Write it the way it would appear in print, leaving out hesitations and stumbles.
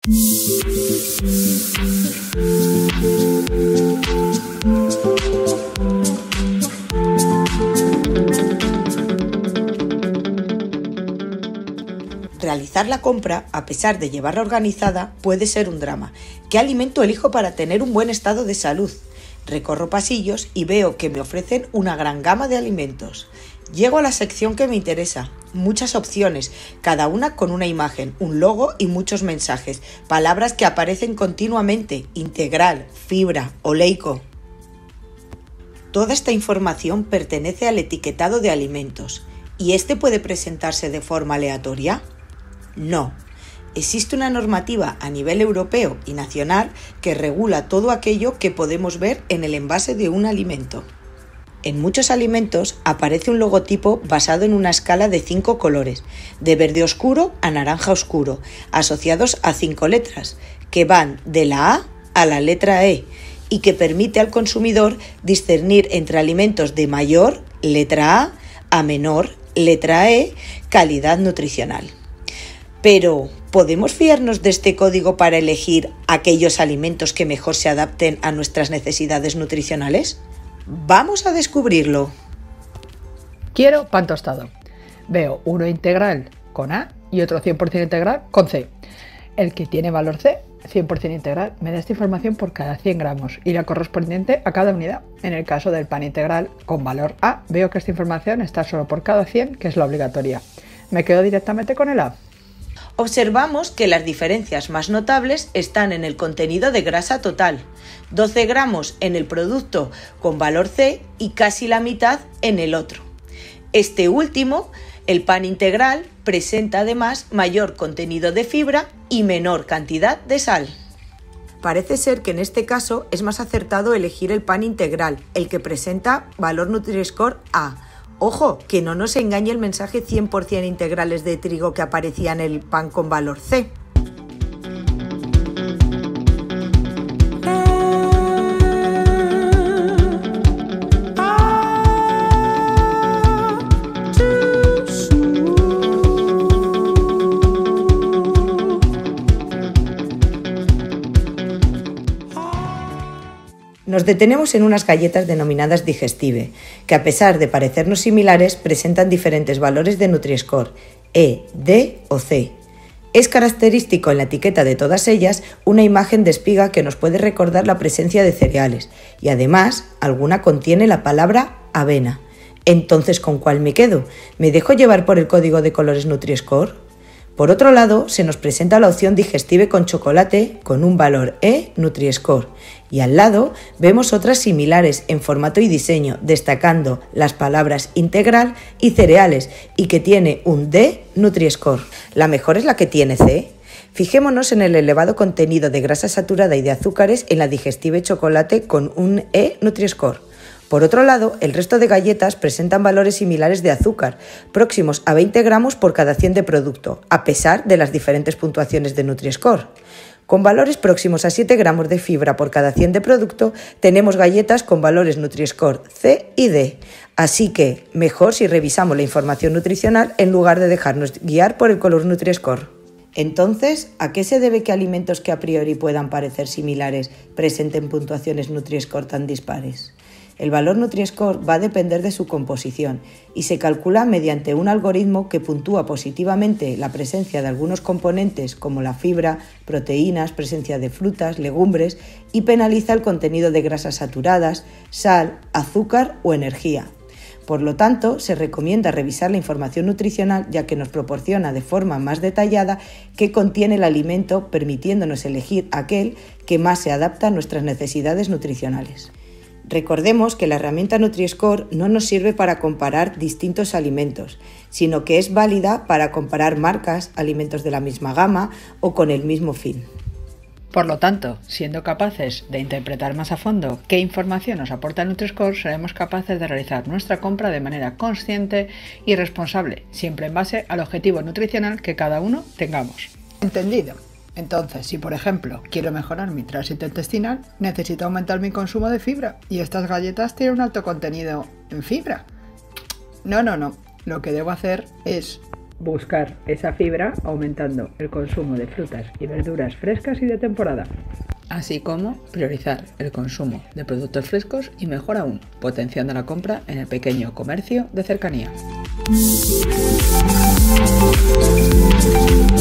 Realizar la compra, a pesar de llevarla organizada, puede ser un drama. ¿Qué alimento elijo para tener un buen estado de salud? Recorro pasillos y veo que me ofrecen una gran gama de alimentos. Llego a la sección que me interesa. Muchas opciones, cada una con una imagen, un logo y muchos mensajes. Palabras que aparecen continuamente: integral, fibra, oleico. Toda esta información pertenece al etiquetado de alimentos. ¿Y este puede presentarse de forma aleatoria? No. Existe una normativa a nivel europeo y nacional que regula todo aquello que podemos ver en el envase de un alimento. En muchos alimentos aparece un logotipo basado en una escala de 5 colores, de verde oscuro a naranja oscuro, asociados a 5 letras, que van de la A a la letra E, y que permite al consumidor discernir entre alimentos de mayor, letra A menor, letra E, calidad nutricional. Pero, ¿podemos fiarnos de este código para elegir aquellos alimentos que mejor se adapten a nuestras necesidades nutricionales? ¡Vamos a descubrirlo! Quiero pan tostado. Veo uno integral con A y otro 100% integral con C. El que tiene valor C, 100% integral, me da esta información por cada 100 gramos y la correspondiente a cada unidad. En el caso del pan integral con valor A, veo que esta información está solo por cada 100, que es la obligatoria. Me quedo directamente con el A. Observamos que las diferencias más notables están en el contenido de grasa total, 12 gramos en el producto con valor C y casi la mitad en el otro. Este último, el pan integral, presenta además mayor contenido de fibra y menor cantidad de sal. Parece ser que en este caso es más acertado elegir el pan integral, el que presenta valor Nutri-Score A. Ojo, que no nos engañe el mensaje 100% integrales de trigo que aparecía en el pan con valor C. Nos detenemos en unas galletas denominadas Digestive, que a pesar de parecernos similares, presentan diferentes valores de Nutri-Score, E, D o C. Es característico en la etiqueta de todas ellas una imagen de espiga que nos puede recordar la presencia de cereales, y además alguna contiene la palabra avena. Entonces, ¿con cuál me quedo? ¿Me dejo llevar por el código de colores Nutri-Score? Por otro lado, se nos presenta la opción Digestive con chocolate con un valor E Nutri-Score y al lado vemos otras similares en formato y diseño, destacando las palabras integral y cereales y que tiene un D Nutri-Score. ¿La mejor es la que tiene C? Fijémonos en el elevado contenido de grasa saturada y de azúcares en la Digestive chocolate con un E Nutri-Score. Por otro lado, el resto de galletas presentan valores similares de azúcar, próximos a 20 gramos por cada 100 de producto, a pesar de las diferentes puntuaciones de Nutri-Score. Con valores próximos a 7 gramos de fibra por cada 100 de producto, tenemos galletas con valores Nutri-Score C y D. Así que, mejor si revisamos la información nutricional en lugar de dejarnos guiar por el color Nutri-Score. Entonces, ¿a qué se debe que alimentos que a priori puedan parecer similares presenten puntuaciones Nutri-Score tan dispares? El valor Nutri-Score va a depender de su composición y se calcula mediante un algoritmo que puntúa positivamente la presencia de algunos componentes como la fibra, proteínas, presencia de frutas, legumbres y penaliza el contenido de grasas saturadas, sal, azúcar o energía. Por lo tanto, se recomienda revisar la información nutricional ya que nos proporciona de forma más detallada qué contiene el alimento, permitiéndonos elegir aquel que más se adapta a nuestras necesidades nutricionales. Recordemos que la herramienta Nutri-Score no nos sirve para comparar distintos alimentos, sino que es válida para comparar marcas, alimentos de la misma gama o con el mismo fin. Por lo tanto, siendo capaces de interpretar más a fondo qué información nos aporta el Nutri-Score, seremos capaces de realizar nuestra compra de manera consciente y responsable, siempre en base al objetivo nutricional que cada uno tengamos. ¿Entendido? Entonces, si por ejemplo quiero mejorar mi tránsito intestinal, necesito aumentar mi consumo de fibra y estas galletas tienen un alto contenido en fibra. No. Lo que debo hacer es buscar esa fibra aumentando el consumo de frutas y verduras frescas y de temporada, así como priorizar el consumo de productos frescos y, mejor aún, potenciando la compra en el pequeño comercio de cercanía.